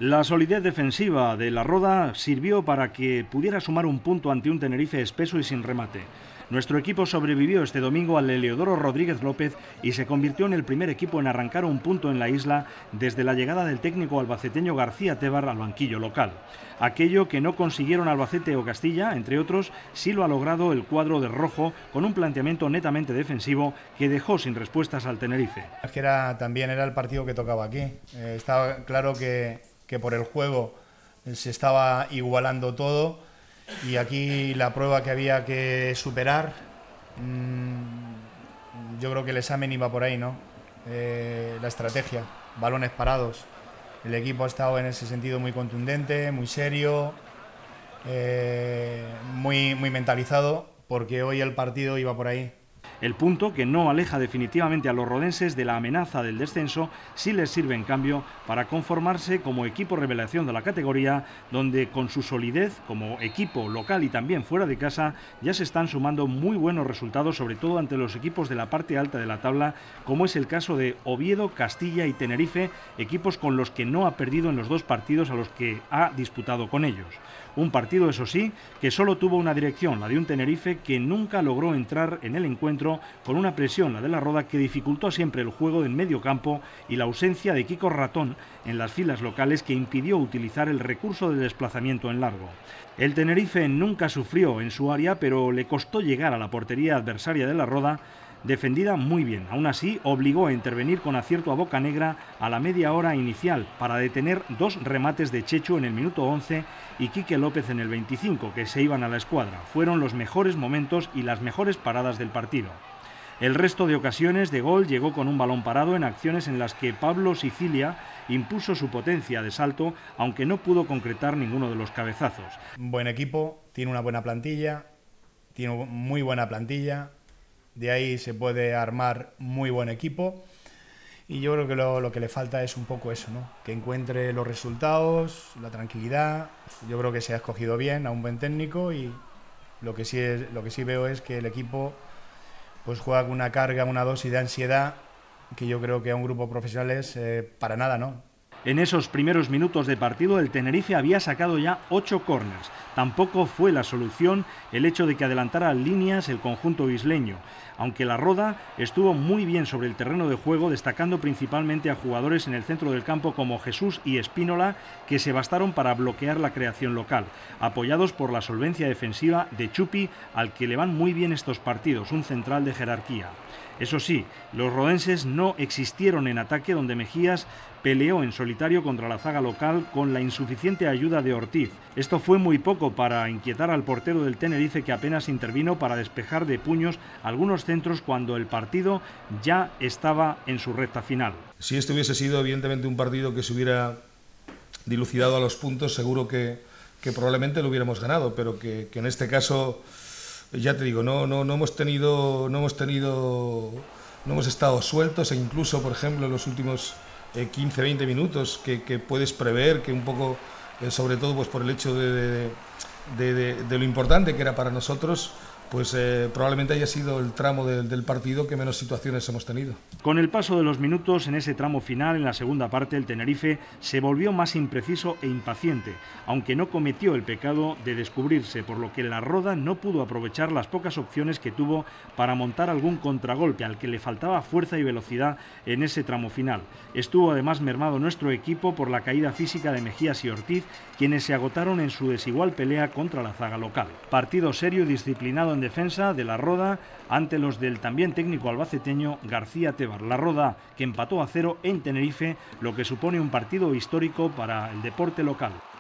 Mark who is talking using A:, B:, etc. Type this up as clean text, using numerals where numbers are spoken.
A: La solidez defensiva de la Roda sirvió para que pudiera sumar un punto ante un Tenerife espeso y sin remate. Nuestro equipo sobrevivió este domingo al Heliodoro Rodríguez López y se convirtió en el primer equipo en arrancar un punto en la isla desde la llegada del técnico albaceteño García Tebar al banquillo local. Aquello que no consiguieron Albacete o Castilla, entre otros, sí lo ha logrado el cuadro de rojo con un planteamiento netamente defensivo que dejó sin respuestas al Tenerife.
B: Es que también era el partido que tocaba aquí. Estaba claro que por el juego se estaba igualando todo y aquí la prueba que había que superar, yo creo que el examen iba por ahí, ¿no? La estrategia, balones parados. El equipo ha estado en ese sentido muy contundente, muy serio, muy mentalizado, porque hoy el partido iba por ahí.
A: El punto, que no aleja definitivamente a los rodenses de la amenaza del descenso, sí les sirve en cambio para conformarse como equipo revelación de la categoría, donde con su solidez como equipo local y también fuera de casa ya se están sumando muy buenos resultados, sobre todo ante los equipos de la parte alta de la tabla, como es el caso de Oviedo, Castilla y Tenerife, equipos con los que no ha perdido en los dos partidos a los que ha disputado con ellos. Un partido, eso sí, que solo tuvo una dirección, la de un Tenerife que nunca logró entrar en el encuentro, con una presión, la de la Roda, que dificultó siempre el juego en medio campo y la ausencia de Kiko Ratón en las filas locales, que impidió utilizar el recurso de desplazamiento en largo. El Tenerife nunca sufrió en su área, pero le costó llegar a la portería adversaria de la Roda, defendida muy bien. Aún así, obligó a intervenir con acierto a Bocanegra a la media hora inicial para detener dos remates de Chechu en el minuto 11 y Quique López en el 25, que se iban a la escuadra. Fueron los mejores momentos y las mejores paradas del partido. El resto de ocasiones de gol llegó con un balón parado en acciones en las que Pablo Sicilia impuso su potencia de salto, aunque no pudo concretar ninguno de los cabezazos.
B: Un buen equipo, tiene una buena plantilla, tiene muy buena plantilla. De ahí se puede armar muy buen equipo y yo creo que lo que le falta es un poco eso, ¿no? Que encuentre los resultados, la tranquilidad. Yo creo que se ha escogido bien a un buen técnico y lo que sí veo es que el equipo pues juega con una carga, una dosis de ansiedad que yo creo que a un grupo de profesionales para nada, ¿no?
A: En esos primeros minutos de partido el Tenerife había sacado ya 8 córners. Tampoco fue la solución el hecho de que adelantara líneas el conjunto isleño, aunque la Roda estuvo muy bien sobre el terreno de juego, destacando principalmente a jugadores en el centro del campo como Jesús y Espínola, que se bastaron para bloquear la creación local, apoyados por la solvencia defensiva de Chupi, al que le van muy bien estos partidos, un central de jerarquía. Eso sí, los rodenses no existieron en ataque, donde Mejías peleó en solitario contra la zaga local con la insuficiente ayuda de Ortiz. Esto fue muy poco para inquietar al portero del Tenerife, que apenas intervino para despejar de puños algunos centros cuando el partido ya estaba en su recta final.
C: Si este hubiese sido evidentemente un partido que se hubiera dilucidado a los puntos, seguro que probablemente lo hubiéramos ganado, pero que en este caso, ya te digo, no hemos estado sueltos, e incluso, por ejemplo, en los últimos 15-20 minutos que puedes prever que un poco, sobre todo pues por el hecho de lo importante que era para nosotros, pues probablemente haya sido el tramo del partido que menos situaciones hemos tenido.
A: Con el paso de los minutos, en ese tramo final, en la segunda parte, el Tenerife se volvió más impreciso e impaciente, aunque no cometió el pecado de descubrirse, por lo que la Roda no pudo aprovechar las pocas opciones que tuvo para montar algún contragolpe, al que le faltaba fuerza y velocidad en ese tramo final. Estuvo además mermado nuestro equipo por la caída física de Mejías y Ortiz, quienes se agotaron en su desigual pelea contra la zaga local. Partido serio y disciplinado en defensa de la Roda ante los del también técnico albaceteño García Tebar. La Roda, que empató a 0 en Tenerife, lo que supone un partido histórico para el deporte local.